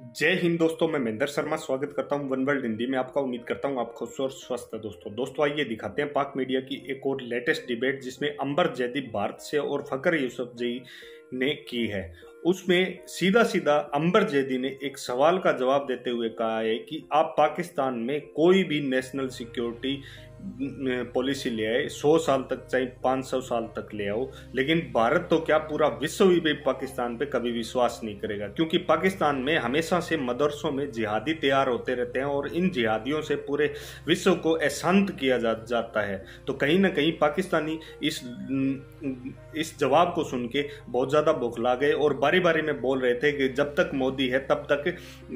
जय हिंद दोस्तों, मैं महेंद्र शर्मा स्वागत करता हूं वन वर्ल्ड हिंदी में आपका। उम्मीद करता हूं आप खुश और स्वस्थ है। दोस्तों आइए दिखाते हैं पाक मीडिया की एक और लेटेस्ट डिबेट जिसमें अंबर जैदी भारत से और फखर यूसुफजई ने की है। उसमें सीधा सीधा अंबर जैदी ने एक सवाल का जवाब देते हुए कहा है कि आप पाकिस्तान में कोई भी नेशनल सिक्योरिटी पॉलिसी ले आए, 100 साल तक चाहे 500 साल तक ले आओ, लेकिन भारत तो क्या पूरा विश्व भी पाकिस्तान पे कभी विश्वास नहीं करेगा, क्योंकि पाकिस्तान में हमेशा से मदरसों में जिहादी तैयार होते रहते हैं और इन जिहादियों से पूरे विश्व को अशांत किया जाता है। तो कहीं ना कहीं पाकिस्तानी इस जवाब को सुन के बहुत ज्यादा बौखला गए और बारी बारी में बोल रहे थे कि जब तक मोदी है तब तक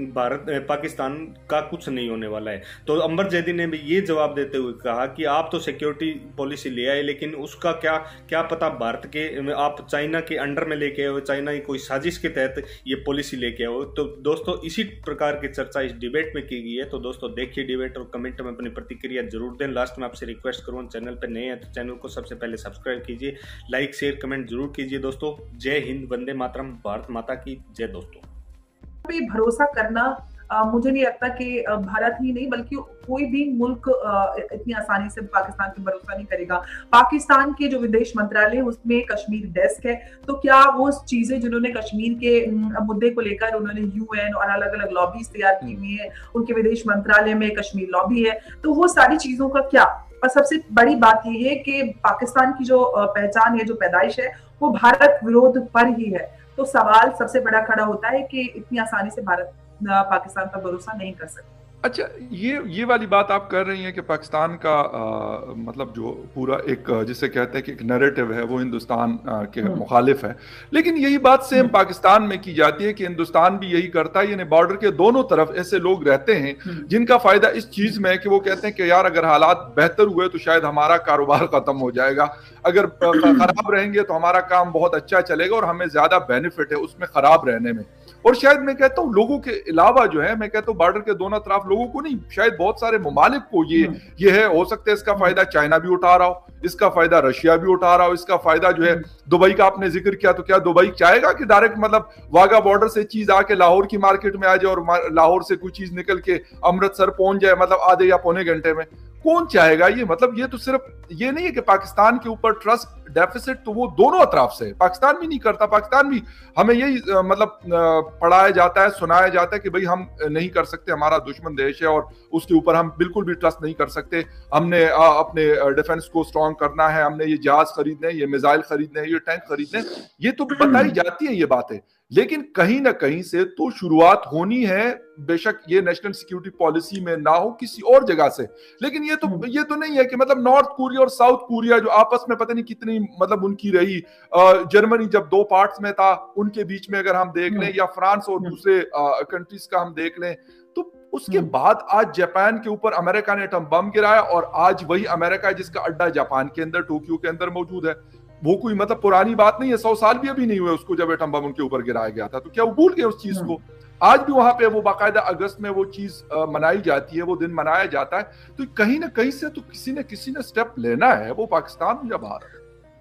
पाकिस्तान का कुछ नहीं होने वाला है। तो अंबर जैदी ने भी ये जवाब देते हुए कहा कि आप तो सिक्योरिटी पॉलिसी ले आए, लेकिन उसका क्या पता भारत के आप चाइना के अंडर में लेके आओ, चाइना की कोई साजिश के तहत ये पॉलिसी लेके आओ। तो दोस्तों इसी प्रकार की चर्चा इस डिबेट में की गई है। तो दोस्तों देखिए डिबेट और कमेंट में अपनी प्रतिक्रिया जरूर दें। लास्ट में आपसे रिक्वेस्ट करूँ, चैनल पर नए हैं तो चैनल को सबसे पहले सब्सक्राइब कीजिए, लाइक शेयर कमेंट जरूर कीजिए। दोस्तों जय हिंद, वंदे मातरम, भारत माता की जय। दोस्तों पे भरोसा करना मुझे नहीं लगता कि भारत ही नहीं बल्कि कोई भी मुल्क इतनी आसानी से पाकिस्तान पे भरोसा नहीं करेगा। पाकिस्तान के जो विदेश मंत्रालय है उसमें कश्मीर डेस्क है, तो क्या वो चीजें जिन्होंने कश्मीर के मुद्दे को लेकर उन्होंने यूएन और अलग अलग लॉबीज तैयार की हुई है, उनके विदेश मंत्रालय में कश्मीर लॉबी है, तो वो सारी चीजों का क्या। पर सबसे बड़ी बात यह है कि पाकिस्तान की जो पहचान है, जो पैदाइश है, वो भारत विरोध पर ही है। तो सवाल सबसे बड़ा खड़ा होता है कि इतनी आसानी से भारत पाकिस्तान पर भरोसा नहीं कर सकता। अच्छा, ये वाली बात आप कर रही हैं कि पाकिस्तान का मतलब जो पूरा एक जिसे कहते हैं कि एक नैरेटिव है वो हिंदुस्तान के मुखालिफ है, लेकिन यही बात सेम पाकिस्तान में की जाती है कि हिंदुस्तान भी यही करता है। यानी बॉर्डर के दोनों तरफ ऐसे लोग रहते हैं जिनका फायदा इस चीज में है कि वो कहते हैं कि यार अगर हालात बेहतर हुए तो शायद हमारा कारोबार खत्म हो जाएगा, अगर खराब रहेंगे तो हमारा काम बहुत अच्छा चलेगा और हमें ज्यादा बेनिफिट है उसमें खराब रहने में। और शायद मैं कहता हूँ लोगों के अलावा जो है, मैं कहता हूँ बॉर्डर के दोनों तरफ लोगों को नहीं, शायद बहुत सारे ममालिक को ये है, हो सकता है इसका फायदा चाइना भी उठा रहा हो, इसका फायदा रशिया भी उठा रहा हो, इसका फायदा जो है दुबई का आपने जिक्र किया, तो क्या दुबई चाहेगा कि डायरेक्ट मतलब वाघा बॉर्डर से चीज आके लाहौर की मार्केट में आ जाए और लाहौर से कोई चीज निकल के अमृतसर पहुंच जाए मतलब आधे या पौने घंटे में? कौन चाहेगा ये? मतलब ये तो सिर्फ ये नहीं है कि पाकिस्तान के ऊपर ट्रस्ट डेफिसिट, तो वो दोनों अतराफ से पाकिस्तान भी नहीं करता। पाकिस्तान भी हमें यही मतलब पढ़ाया जाता है, सुनाया जाता है कि भाई हम नहीं कर सकते, हमारा दुश्मन देश है और उसके ऊपर हम बिल्कुल भी ट्रस्ट नहीं कर सकते, हमने अपने डिफेंस को स्ट्रॉन्ग करना है, हमने ये जहाज खरीदने, ये मिसाइल खरीदने, ये टैंक खरीदने, ये तो बताई जाती है ये बातें, लेकिन कहीं ना कहीं से तो शुरुआत होनी है। बेशक ये नेशनल सिक्योरिटी पॉलिसी में ना हो, किसी और जगह से, लेकिन ये तो नहीं है कि मतलब नॉर्थ कोरिया और साउथ कोरिया जो आपस में पता नहीं कितनी मतलब उनकी रही, जर्मनी जब दो पार्ट्स में था उनके बीच में अगर हम देख लें, या फ्रांस और दूसरे कंट्रीज का हम देख लें, तो उसके बाद आज जापान के ऊपर अमेरिका ने एटम बम गिराया और आज वही अमेरिका है जिसका अड्डा जापान के अंदर, टोक्यो के अंदर मौजूद है। वो कोई मतलब पुरानी बात नहीं है, 100 साल भी अभी नहीं हुए उसको जब एटम बम उनके ऊपर गिराया गया था, तो क्या वो भूल गए उस चीज को? आज भी वहां पे वो बाकायदा अगस्त में वो चीज मनाई जाती है, वो दिन मनाया जाता है। तो कहीं ना कहीं से तो किसी ने स्टेप लेना है, वो पाकिस्तान या भारत।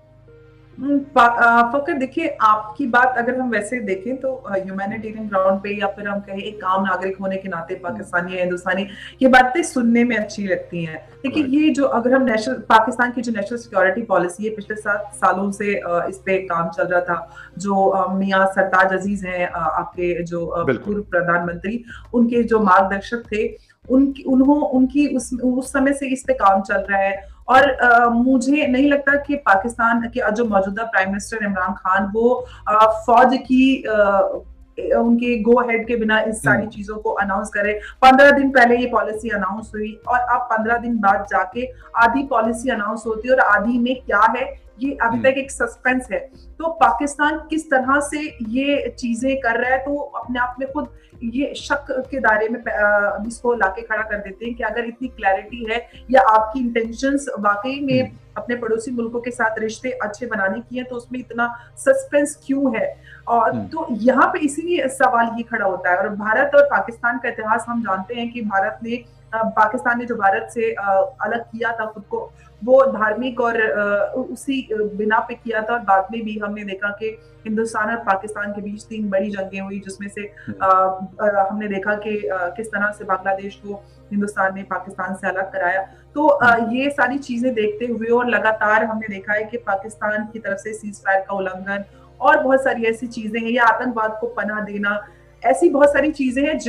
फकर देखिए, आपकी बात अगर हम वैसे देखें तो ह्यूमैनिटेरियन ग्राउंड पे या फिर हम कहें एक आम नागरिक होने के नाते पाकिस्तानी या हिंदुस्तानी, ये बातें सुनने में अच्छी लगती हैं। लेकिन ये जो अगर हम पाकिस्तान की जो नेशनल सिक्योरिटी पॉलिसी है, पिछले 7 सालों से इस पे काम चल रहा था, जो मियां सरताज अजीज हैं आपके जो पूर्व प्रधानमंत्री, उनके जो मार्गदर्शक थे, उनकी उस समय से इस पे काम चल रहा है। और मुझे नहीं लगता कि पाकिस्तान के जो मौजूदा प्राइम मिनिस्टर इमरान खान वो फौज की उनके गो हेड के बिना इस सारी चीजों को अनाउंस करे। 15 दिन पहले ये पॉलिसी अनाउंस हुई और अब 15 दिन बाद जाके आधी पॉलिसी अनाउंस होती है और आधी में क्या है ये अभी तक एक सस्पेंस है। तो पाकिस्तान किस तरह से ये चीजें कर रहा है, तो अपने आप में खुद ये शक के दायरे में इसको लाके खड़ा कर देते हैं कि अगर इतनी क्लैरिटी है या आपकी इंटेंशंस वाकई में अपने पड़ोसी मुल्कों के साथ रिश्ते अच्छे बनाने की है, तो उसमें इतना सस्पेंस क्यों है? और तो यहाँ पे इसीलिए सवाल ये खड़ा होता है। और भारत और पाकिस्तान का इतिहास हम जानते हैं कि पाकिस्तान ने जो भारत से अलग किया था खुद को, वो धार्मिक और उसी बिना पे किया था। और बाद में भी हमने देखा कि हिंदुस्तान और पाकिस्तान के बीच 3 बड़ी जंगें हुई, जिसमें से हमने देखा कि किस तरह से बांग्लादेश को हिंदुस्तान ने पाकिस्तान से अलग कराया। तो ये सारी चीजें देखते हुए और लगातार हमने देखा है कि पाकिस्तान की तरफ से सीज फायर का उल्लंघन और बहुत सारी ऐसी चीजें हैं, या आतंकवाद को पनाह देना, ऐसी बहुत सारी चीजें हैं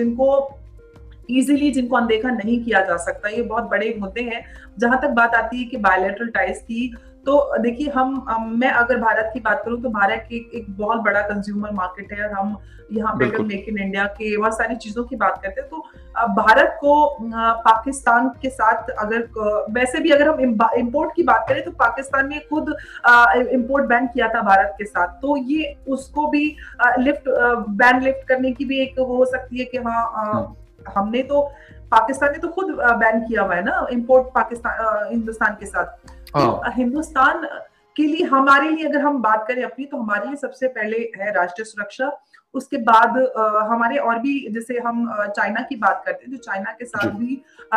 जिनको अनदेखा नहीं किया जा सकता। ये बहुत बड़े मुद्दे हैं। जहां तक बात आती है कि बायलैटरल टाइज की, तो देखिए मैं अगर भारत की बात करूं तो भारत एक बहुत बड़ा कंज्यूमर मार्केट है, और हम यहाँ पे अगर मेक इन इंडिया के बहुत सारी चीजों की बात करते हैं, तो भारत को पाकिस्तान के साथ अगर वैसे भी अगर हम इंपोर्ट की बात करें तो पाकिस्तान ने खुद इंपोर्ट बैन किया था भारत के साथ। तो ये उसको भी बैन लिफ्ट करने की भी एक वो हो सकती है कि हाँ, हमने तो पाकिस्तान ने तो खुद बैन किया हुआ है ना इंपोर्ट हिंदुस्तान के साथ। तो हिंदुस्तान के लिए, हमारे लिए अगर हम बात करें अपनी, तो हमारे लिए सबसे पहले है राष्ट्रीय सुरक्षा। उसके बाद हमारे और भी, जैसे हम चाइना की बात करते हैं, तो चाइना के साथ भी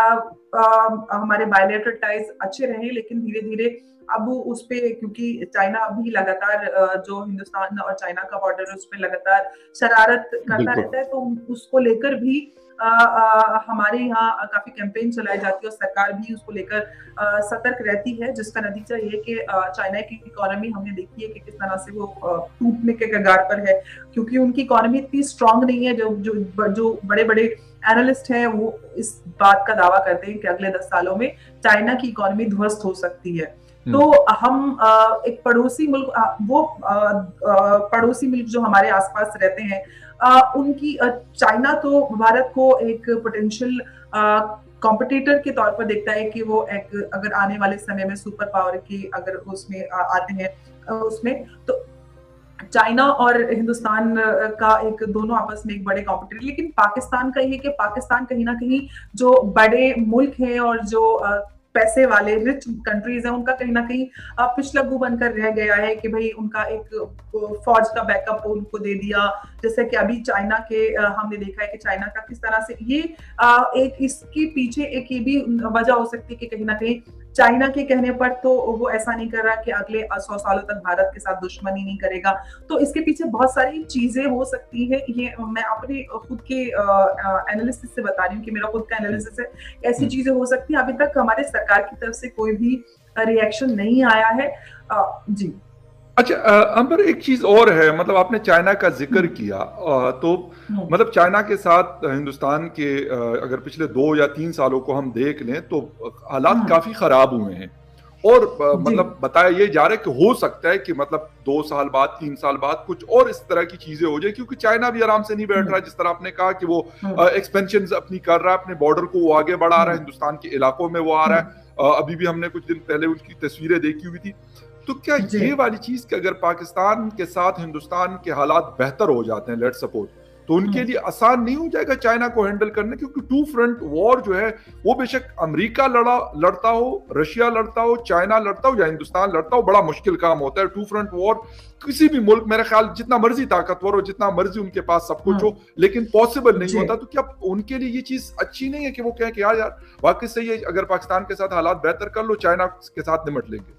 हमारे बायलैटरल टाइज अच्छे रहे, लेकिन धीरे धीरे अब उस पे, क्योंकि चाइना अभी लगातार जो हिंदुस्तान और चाइना का बॉर्डर है उस पे लगातार शरारत करता रहता है, तो उसको लेकर भी हमारे यहाँ काफी कैंपेन चलाई जाती है, और सरकार भी उसको लेकर सतर्क रहती है, जिसका नतीजा ये है कि चाइना की इकोनॉमी हमने देखी है कि किस तरह से वो टूटने के कगार पर है, क्योंकि उनकी इकोनॉमी इतनी स्ट्रांग नहीं है। जो बड़े बड़े एनालिस्ट हैं वो इस बात का दावा करते हैं कि अगले 10 सालों में चाइना की इकोनॉमी ध्वस्त हो सकती है। तो हम एक पड़ोसी मुल्क, पड़ोसी मुल्क जो हमारे आसपास रहते हैं, उनकी चाइना तो भारत को एक पोटेंशियल कॉम्पिटिटर के तौर पर देखता है कि वो अगर आने वाले समय में सुपर पावर की अगर उसमें आते हैं उसमें, तो चाइना और हिंदुस्तान का एक दोनों आपस में एक बड़े कॉम्पिटिटर। लेकिन पाकिस्तान का ये कि पाकिस्तान कहीं ना कहीं जो बड़े मुल्क हैं और जो पैसे वाले रिच कंट्रीज हैं, उनका कहीं ना कहीं पिछलग्गू बनकर रह गया है कि भाई उनका एक फौज का बैकअप उनको दे दिया। जैसे कि अभी चाइना के हमने देखा है कि चाइना का किस तरह से ये एक इसके पीछे एक ये भी वजह हो सकती है कि कहीं ना कहीं चाइना के कहने पर तो वो ऐसा नहीं कर रहा कि अगले 100 सालों तक भारत के साथ दुश्मनी नहीं करेगा। तो इसके पीछे बहुत सारी चीजें हो सकती है। ये मैं अपने खुद के एनालिसिस से बता रही हूँ कि मेरा खुद का एनालिसिस है, ऐसी चीजें हो सकती है। अभी तक हमारे सरकार की तरफ से कोई भी रिएक्शन नहीं आया है। जी अच्छा अंबर, एक चीज और है, मतलब आपने चाइना का जिक्र किया, तो मतलब चाइना के साथ हिंदुस्तान के अगर पिछले 2 या 3 सालों को हम देख लें तो हालात काफी खराब हुए हैं, और मतलब बताया ये जा रहा है कि हो सकता है कि मतलब 2 साल बाद 3 साल बाद कुछ और इस तरह की चीजें हो जाए, क्योंकि चाइना भी आराम से नहीं बैठ रहा है। जिस तरह आपने कहा कि वो एक्सपेंशन अपनी कर रहा है, अपने बॉर्डर को वो आगे बढ़ा रहा है, हिंदुस्तान के इलाकों में वो आ रहा है। अभी भी हमने कुछ दिन पहले उनकी तस्वीरें देखी हुई थी। तो क्या ये वाली चीज कि अगर पाकिस्तान के साथ हिंदुस्तान के हालात बेहतर हो जाते हैं, लेट्स सपोज, तो उनके लिए आसान नहीं हो जाएगा चाइना को हैंडल करना? क्योंकि 2 फ्रंट वॉर जो है वो बेशक अमेरिका लड़ता हो, रशिया लड़ता हो, चाइना लड़ता हो या हिंदुस्तान लड़ता हो, बड़ा मुश्किल काम होता है 2 फ्रंट वॉर। किसी भी मुल्क, मेरे ख्याल जितना मर्जी ताकतवर हो, जितना मर्जी उनके पास सब कुछ हो, लेकिन पॉसिबल नहीं होता। तो क्या उनके लिए ये चीज अच्छी नहीं है कि वो कहें कि यार वाकई सही है, अगर पाकिस्तान के साथ हालात बेहतर कर लो, चाइना के साथ निपट लेंगे?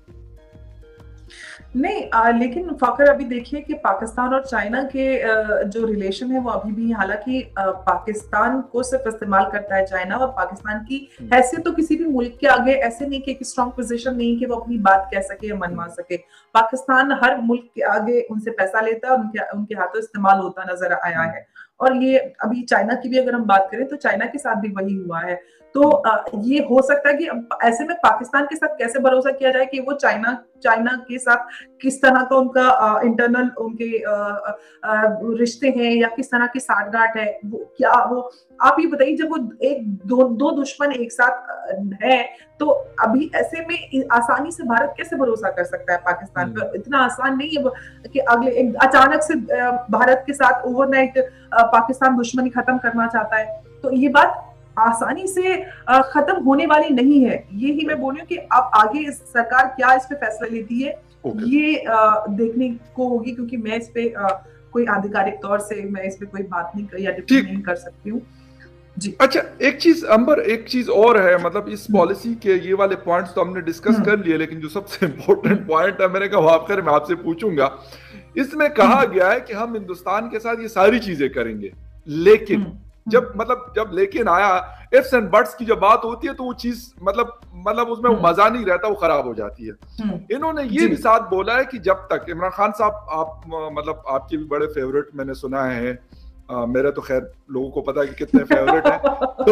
नहीं, लेकिन फखर अभी देखिए कि पाकिस्तान और चाइना के जो रिलेशन है वो अभी भी, हालांकि पाकिस्तान को सिर्फ इस्तेमाल करता है चाइना, और पाकिस्तान की हैसियत तो किसी भी मुल्क के आगे ऐसे नहीं कि एक स्ट्रॉन्ग पोजीशन नहीं कि वो अपनी बात कह सके या मनवा सके। पाकिस्तान हर मुल्क के आगे उनसे पैसा लेता है और उनके हाथों इस्तेमाल होता नजर आया है। और ये अभी चाइना की भी अगर हम बात करें तो चाइना के साथ भी वही हुआ है। तो ये हो सकता है कि ऐसे में पाकिस्तान के साथ कैसे भरोसा किया जाए कि वो चाइना के साथ किस तरह का उनका इंटरनल उनके रिश्ते हैं या किस तरह की साठगांठ है, वो आप ये बताइए। जब वो दो दुश्मन एक साथ है तो अभी ऐसे में आसानी से भारत कैसे भरोसा कर सकता है पाकिस्तान पर? इतना आसान नहीं है कि अचानक से भारत के साथ ओवरनाइट पाकिस्तान दुश्मनी खत्म करना चाहता है। तो ये बात आसानी से खत्म होने वाली नहीं है। ये ही मैं बोल रही हूँ कि अब आगे सरकार क्या इस पे फैसला लेती है ये देखने को होगी, क्योंकि मैं इस पे कोई आधिकारिक तौर से मैं इस पे कोई बात नहीं या टिप्पणी नहीं कर सकती हूँ जी। अच्छा, एक चीज अंबर, एक चीज और है, मतलब इस पॉलिसी के ये वाले पॉइंट्स तो हमने डिस्कस कर लिए, लेकिन जो सबसे इम्पोर्टेंट पॉइंट है मैंने कहा आखिर मैं आपसे पूछूंगा। इसमें कहा गया है कि हम हिंदुस्तान के साथ ये सारी चीजें करेंगे, लेकिन जब लेकिन आया, इफ्स एंड बट्स की जब बात होती है तो वो चीज मतलब उसमें वो मजा नहीं रहता, वो खराब हो जाती है। इन्होंने ये भी साथ बोला है कि जब तक इमरान खान साहब, आप मतलब आपके भी बड़े फेवरेट मैंने सुना है, मेरे तो खैर लोगों को पता है कि कितने फेवरेट हैं, तो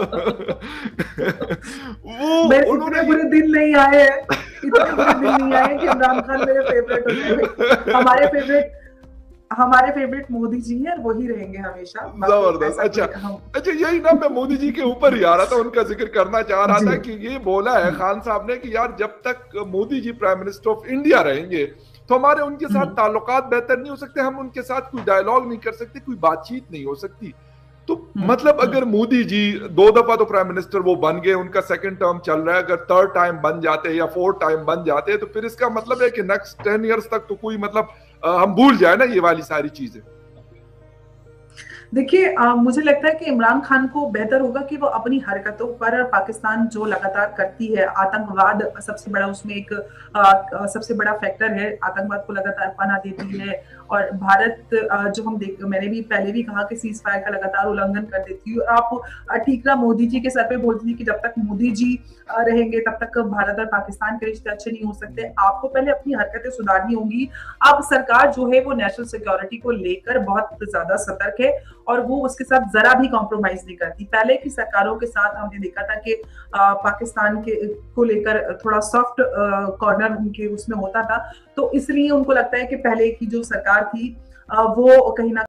वो उन्होंने बुरे दिन नहीं आए हैं, इतने बुरे दिन नहीं आए कि इमरान खान मेरे फेवरेट होते हैं। हमारे फेवरेट मोदी जी हैं, वही रहेंगे हमेशा। जबरदस्त। अच्छा, यही ना मैं मोदी जी के ऊपर ही आ रहा था, उनका जिक्र करना चाह रहा था कि ये बोला है खान साहब ने कि यार जब तक Modi ji prime minister of India रहेंगे तो हमारे उनके साथ ताल्लुकात बेहतर नहीं हो सकते, हम उनके साथ कोई डायलॉग नहीं कर सकते, कोई बातचीत नहीं हो सकती। तो मतलब अगर मोदी जी 2 दफा तो प्राइम मिनिस्टर वो बन गए, उनका सेकंड टर्म चल रहा है, अगर थर्ड टाइम बन जाते या फोर्थ टाइम बन जाते तो फिर इसका मतलब है कि नेक्स्ट 10 इयर्स तक तो कोई मतलब हम भूल जाए ना ये वाली सारी चीजें। देखिए, मुझे लगता है कि इमरान खान को बेहतर होगा कि वो अपनी हरकतों पर, पाकिस्तान जो लगातार करती है, आतंकवाद सबसे बड़ा उसमें एक सबसे बड़ा फैक्टर है, आतंकवाद को लगातार पनाह देती है, और भारत जो हम मैंने भी पहले भी कहा कि सीज फायर का लगातार उल्लंघन कर देती है। और आप ठीक ना मोदी जी के सर पे बोलती थी कि जब तक मोदी जी रहेंगे तब तक भारत और पाकिस्तान के रिश्ते अच्छे नहीं हो सकते। आपको पहले अपनी हरकतें सुधारनी होंगी। अब सरकार जो है वो नेशनल सिक्योरिटी को लेकर बहुत ज्यादा सतर्क है और वो उसके साथ जरा भी कॉम्प्रोमाइज नहीं करती। पहले की सरकारों के साथ हमने देखा था कि पाकिस्तान के को लेकर थोड़ा सॉफ्ट कॉर्नर उनके उसमें होता था, तो इसलिए उनको लगता है कि पहले की जो सरकार थी वो कहीं ना